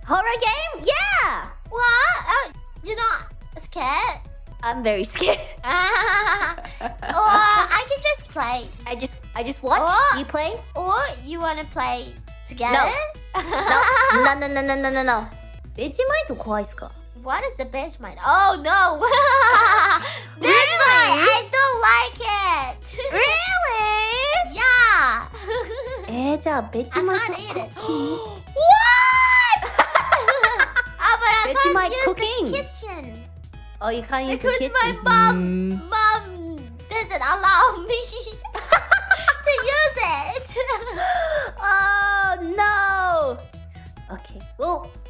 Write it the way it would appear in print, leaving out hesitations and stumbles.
Horror game? Yeah! What? Oh, you're not scared? I'm very scared. Or I can just play. I just watch. Or- You play? Or you wanna play together? No. No. ベジマイト怖いっすか? What is the vegemite? Oh no! Vegemite! Really? I don't like it! Really? Yeah! じゃあベジ I マイ can't ト eat it. What? Oh, but I Vegemite can't use cooking. the kitchen. Oh, you can't use the Because kitchen. my mom doesn't allow me to use it. Oh no. Okay. Well,